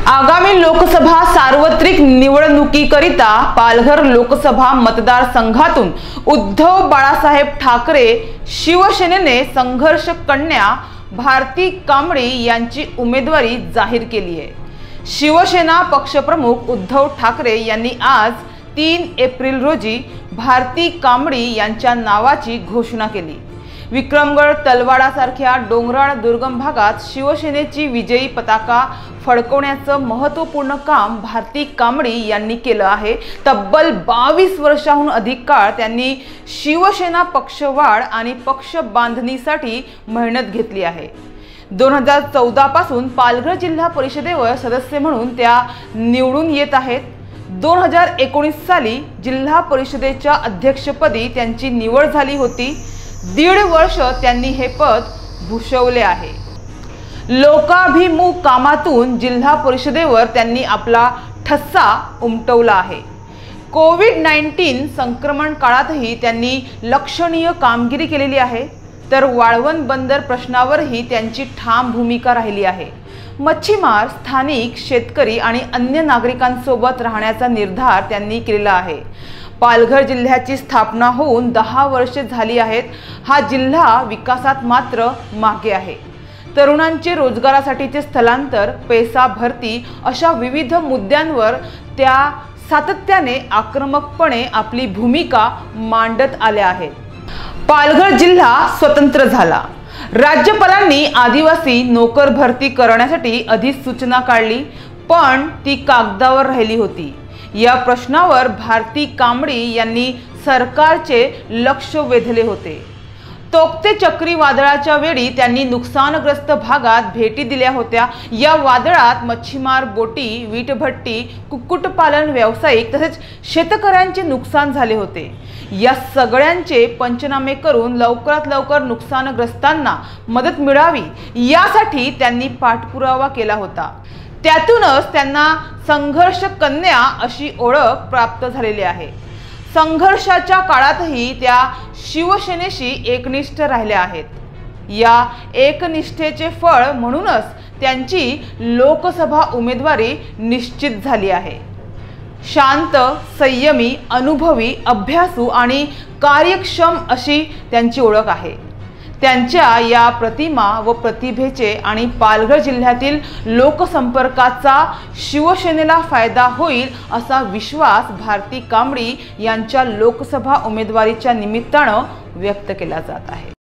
आगामी लोकसभा सार्वत्रिक निवडणुकीकरिता पालघर लोकसभा मतदारसंघातून उद्धव बाळासाहेब ठाकरे शिवसेनेने संघर्ष कन्या भारती कांबळी यांची उमेदवारी जाहीर केली आहे। शिवसेना पक्षप्रमुख उद्धव ठाकरे यांनी आज 3 एप्रिल रोजी भारती कांबळी यांच्या नावाची घोषणा केली। विक्रमगड तलवाडा सारख्या डोंगराळ दुर्गम भागात शिवसेनेची विजयी पताका फडकवण्याचं महत्त्वपूर्ण काम भारती कांबळी यांनी केलं आहे। तब्बल 22 वर्षांहून अधिक काळ त्यांनी शिवसेना पक्षवाढ आणि पक्ष बांधणीसाठी मेहनत घेतली आहे। 2014 पासून पालघर जिल्हा परिषदेवर सदस्य म्हणून त्या निवडून येत आहेत। 2019 साली जिल्हा परिषदेच्या अध्यक्षपदी त्यांची निवड झाली होती। 1.5 वर्ष त्यांनी हे पद भूषवले आहे। लोकाभिमुख कामातून जिल्हा परिषदेवर त्यांनी आपला ठसा उमटवला आहे। कोविड-19 संक्रमण काळातही त्यांनी लक्षणीय कामगिरी केलेली आहे। तर वाळवंट बंदर प्रश्नावरही त्यांची ठाम भूमिका राहिली आहे। मच्छीमार, स्थानिक शेतकरी आणि अन्य नागरिकांसोबत राहण्याचा निर्धार त्यांनी केलेला आहे। पालघर जिल्ह्याची स्थापना होऊन 10 वर्षे झाली आहेत। हा जिल्हा विकासात मात्र मागे आहे। तरुणांचे रोजगारासाठीचे स्थलांतर, पैसा भरती अशा विविध मुद्द्यांवर त्या सातत्याने आक्रमकपणे आपली भूमिका मांडत आल्या आहेत। पालघर जिल्हा स्वतंत्र झाला। राज्यपालांनी आदिवासी नोकर भरती करण्यासाठी अधिसूचना काढली, पण ती कागदावर राहिली होती। या प्रश्नावर भारती कांबळी यांनी सरकारचे लक्ष वेधले होते। तोक्ते चक्रीवादळाच्या वेळी त्यांनी नुकसानग्रस्त भागात भेटी दिल्या होत्या। या वादळात मच्छीमार बोटी, वीटभट्टी, कुक्कुटपालन व्यावसायिक तसेच शेतकऱ्यांचे नुकसान झाले होते। या सगळ्यांचे पंचनामे करून लवकरात लवकर नुकसानग्रस्तांना मदत मिळावी यासाठी त्यांनी पाठपुरावा केला होता। त्यातूनच त्यांना संघर्ष कन्या अशी ओळख प्राप्त झालेली आहे। संघर्षाच्या काळातही त्या शिवसेनेशी एकनिष्ठ राहिल्या आहेत। या एकनिष्ठेचे फळ म्हणूनच त्यांची लोकसभा उमेदवारी निश्चित झाली आहे। शांत, संयमी, अनुभवी, अभ्यासू आणि कार्यक्षम अशी त्यांची ओळख आहे। त्यांच्या या प्रतिमा व प्रतिभेचे आणि पालघर जिल्ह्यातील लोकसंपर्काचा शिवसेनेला फायदा होईल असा विश्वास भारती कांबळी यांच्या लोकसभा उमेदवारीच्या निमित्तानं व्यक्त केला जात आहे।